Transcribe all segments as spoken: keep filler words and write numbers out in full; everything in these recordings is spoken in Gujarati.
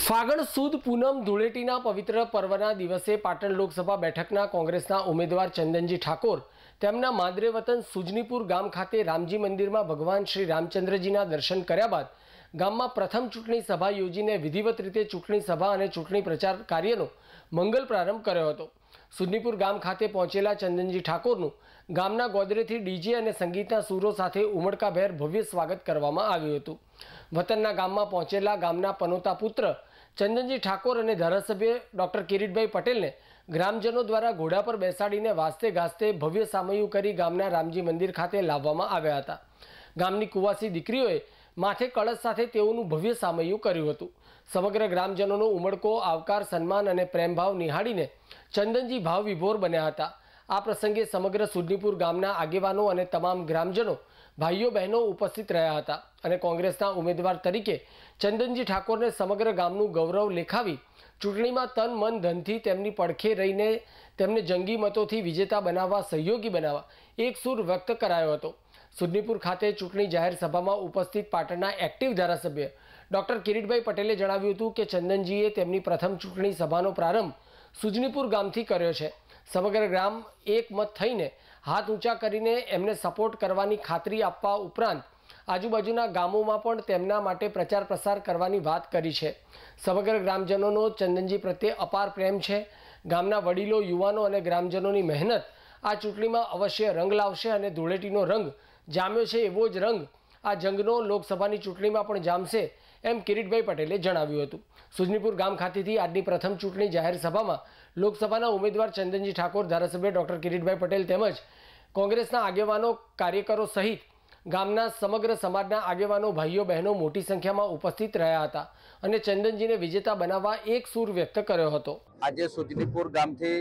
ફાગણ સુદ પૂનમ ધૂળેટીના પવિત્ર પર્વના દિવસે પાટણ લોકસભા બેઠકના કોંગ્રેસના ઉમેદવાર ચંદનજી ઠાકોર તેમના માદરે વતન સુજનીપુર ગામ ખાતે રામજી મંદિરમાં ભગવાન શ્રી રામચંદ્રજીના દર્શન કર્યા બાદ ગામમાં પ્રથમ ચૂંટણી સભા યોજીને વિધિવત રીતે ચૂંટણી સભા અને ચૂંટણી પ્રચાર કાર્યનો મંગલ પ્રારંભ કર્યો હતો। સુજનીપુર ગામ ખાતે પહોંચેલા ચંદનજી ઠાકોરનું ગામના ગોદરેથી ડીજે અને સંગીતના સૂરો સાથે ઉમળકાભેર ભવ્ય સ્વાગત કરવામાં આવ્યું હતું। વતનના ગામમાં પહોંચેલા ગામના પનોતા પુત્ર ચંદનજી ઠાકોર અને ધારાસભ્ય ડોક્ટર કિરીટભાઈ પટેલને ગ્રામજનો દ્વારા ઘોડા પર બેસાડીને વાસ્તે ગાસ્તે ભવ્ય સામૈયું કરી ગામના રામજી મંદિર ખાતે લાવવામાં આવ્યા હતા। ગામની કુવાસી દીકરીઓએ માથે કળશ સાથે તેઓનું ભવ્ય સામૈયું કર્યું હતું। સમગ્ર ગ્રામજનોનો ઉમળકો આવકાર સન્માન અને પ્રેમભાવ નિહાળીને ચંદનજી ભાવ વિભોર બન્યા હતા। આ પ્રસંગે સમગ્ર સુજનીપુર ગામના આગેવાનો અને તમામ ગ્રામજનો ભાઈઓ બહેનો ઉપસ્થિત રહ્યા હતા અને કોંગ્રેસના ઉમેદવાર તરીકે ચંદનજી ઠાકોરને સમગ્ર ગામનું ગૌરવ લેખાવી ચૂંટણીમાં તન મન ધનથી તેમની પડખે રહીને તેમને જંગી મતોથી વિજેતા બનાવવા સહયોગી બનાવવા એક સૂર વ્યક્ત કરાયો હતો। સુજનીપુર ખાતે ચૂંટણી જાહેર સભામાં ઉપસ્થિત પાટણના એક્ટિવ ધારાસભ્ય ડોક્ટર કિરીટભાઈ પટેલે જણાવ્યું હતું કે ચંદનજીએ તેમની પ્રથમ ચૂંટણી સભાનો પ્રારંભ સુજનીપુર ગામથી કર્યો છે। સમગ્ર ગ્રામ એકમત થઈને હાથ ઊંચા કરીને એમને સપોર્ટ કરવાની ખાતરી આપવા ઉપરાંત આજુબાજુના ગામોમાં પણ તેમના માટે પ્રચાર પ્રસાર કરવાની વાત કરી છે। સમગ્ર ગ્રામજનોનો ચંદનજી પ્રત્યે અપાર પ્રેમ છે। ગામના વડીલો, યુવાનો અને ગ્રામજનોની મહેનત આ ચૂંટણીમાં અવશ્ય રંગ લાવશે અને ધૂળેટીનો રંગ જામ્યો છે એવો જ રંગ આ જંગનો લોકસભાની ચૂંટણીમાં પણ જામશે એમ કિરીટભાઈ પટેલે જણાવ્યું હતું। સુજનીપુર ગામ ખાતેથી આજની પ્રથમ ચૂંટણી જાહેર સભામાં લોકસભાના ઉમેદવાર ચંદનજી ઠાકોર, ધારાસભ્ય ડોક્ટર કિરીટભાઈ પટેલ તેમજ કોંગ્રેસના આગેવાનો, કાર્યકરો સહિત ગામના સમગ્ર સમાજના આગેવાનો, ભાઈઓ બહેનો મોટી સંખ્યામાં ઉપસ્થિત રહ્યા હતા અને ચંદનજીને વિજેતા બનાવવા એક સૂર વ્યક્ત કર્યો હતો। આજે સુજનીપુર ગામથી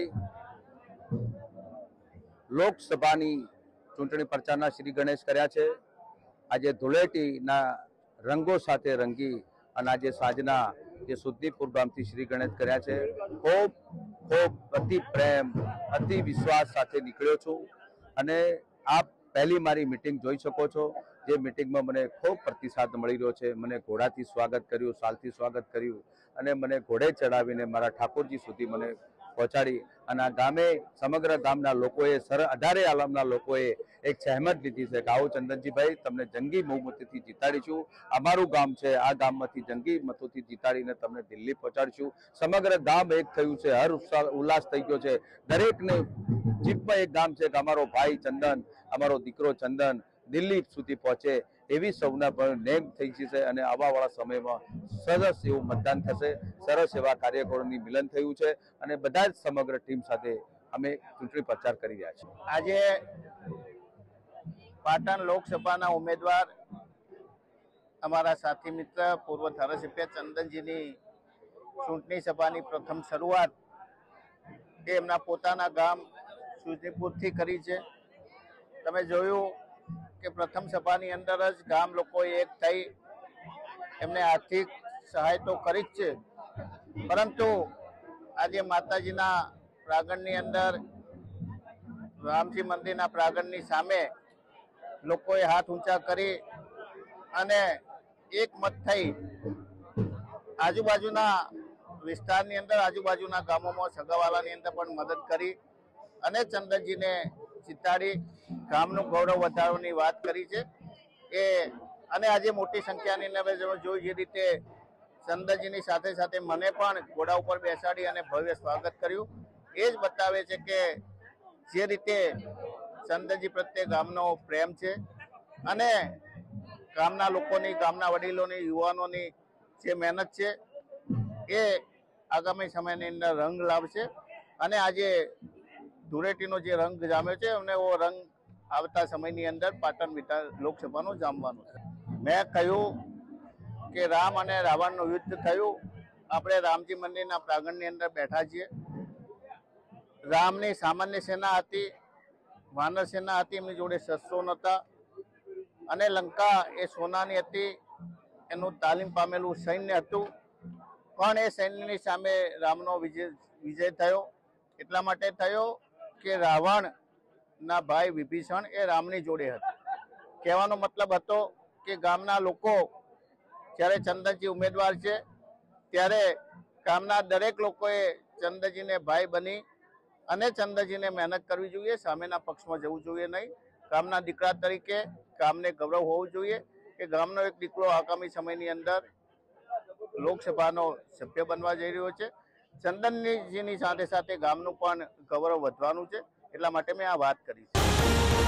લોકસભાની ચૂંટણી પ્રચારના શ્રી ગણેશ કર્યા છે। આજે ધૂળેટીના રંગો સાથે રંગી અને આજે સાંજના જે સુજનીપુર ગામથી શ્રી ગણેશ કર્યા છે। ખૂબ ખૂબ અતિ પ્રેમ, અતિ વિશ્વાસ સાથે નીકળ્યો છું અને આપ પહેલી મારી મિટિંગ જોઈ શકો છો, જે મિટિંગમાં મને ખૂબ પ્રતિસાદ મળી રહ્યો છે। મને ઘોડાથી સ્વાગત કર્યું, સાલથી સ્વાગત કર્યું અને મને ઘોડે ચડાવીને મારા ઠાકોરજી સુધી મને પહોંચાડી અને આ ગામે સમગ્ર ગામના લોકોએ સર અઢારે આલમના લોકોએ એક સહેમત લીધી છે કે આવો ચંદનજીભાઈ તમને જંગી બહુમતીથી જીતાડીશું। અમારું ગામ છે, આ ગામમાંથી જંગી મતોથી જીતાડીને તમને દિલ્હી પહોંચાડીશું। સમગ્ર ગામ એક થયું છે, હર ઉલ્લાસ થઈ ગયો છે। દરેકને જીભમાં એક ગામ છે કે અમારો ભાઈ ચંદન, અમારો દીકરો ચંદન દિલ્હી સુધી પહોંચે એવી સૌના પણ નેમ થઈ છે અને આવાવાળા સમયમાં સરસ એવું મતદાન થશે, સરસ એવા કાર્યકરોની મિલન થયું છે અને બધા જ સમગ્ર ટીમ સાથે અમે ચૂંટણી પ્રચાર કરી રહ્યા છીએ। આજે પાટણ લોકસભાના ઉમેદવાર અમારા સાથી મિત્ર પૂર્વ ધારાસભ્ય ચંદનજીની ચૂંટણી સભાની પ્રથમ શરૂઆત એ એમના પોતાના ગામ સુજનીપુરથી કરી છે। તમે જોયું કે પ્રથમ સભાની અંદર જ ગામ લોકોએ એક થઈ એમને આર્થિક સહાય તો કરી જ છે, પરંતુ આજે માતાજીના પ્રાંગણની અંદર, રામજી મંદિરના પ્રાંગણની સામે લોકોએ હાથ ઊંચા કરી અને એકમત થઈ આજુબાજુના વિસ્તારની અંદર, આજુબાજુના ગામોમાં સગાવાલાની અંદર પણ મદદ કરી અને ચંદનજીને જીતાડી ગામનું ગૌરવ વધારવાની વાત કરી છે એ અને આજે મોટી સંખ્યાની અંદર જોઈ જે રીતે ચંદનજીની સાથે સાથે મને પણ ઘોડા ઉપર બેસાડી અને ભવ્ય સ્વાગત કર્યું, એ જ બતાવે છે કે જે રીતે ચંદનજી પ્રત્યે ગામનો પ્રેમ છે અને ગામના લોકોની, ગામના વડીલોની, યુવાનોની જે મહેનત છે એ આગામી સમયની અંદર રંગ લાવશે અને આજે ધૂળેટીનો જે રંગ જામ્યો છે અને એવો રંગ આવતા સમયની અંદર પાટણ વિધાન લોકસભાનો જામવાનો છે। મેં કહ્યું કે રામ અને રાવણનું યુદ્ધ થયું, આપણે રામજી મંદિરના પ્રાંગણની અંદર બેઠા છીએ। રામની સામાન્ય સેના હતી, વાનર સેના હતી, એમની જોડે શસ્ત્રો નહોતા અને લંકા એ સોનાની હતી, એનું તાલીમ પામેલું સૈન્ય હતું, પણ એ સૈન્યની સામે રામનો વિજય વિજય થયો। એટલા માટે થયો કે રાવણના ભાઈ વિભીષણ એ રામની જોડે હતા। કહેવાનો મતલબ હતો કે ગામના લોકો જ્યારે ચંદનજી ઉમેદવાર છે ત્યારે ગામના દરેક લોકોએ ચંદ્રજીને ભાઈ બની અને ચંદ્રજીને મહેનત કરવી જોઈએ, સામેના પક્ષમાં જવું જોઈએ નહીં. ગામના દીકરા તરીકે ગામને ગૌરવ હોવું જોઈએ કે ગામનો એક દીકરો આગામી સમયની અંદર લોકસભાનો સભ્ય બનવા જઈ રહ્યો છે. ચંદનજીની સાથે સાથે ગામનું પણ ગૌરવ વધવાનું છે, એટલા માટે મેં આ વાત કરી છે.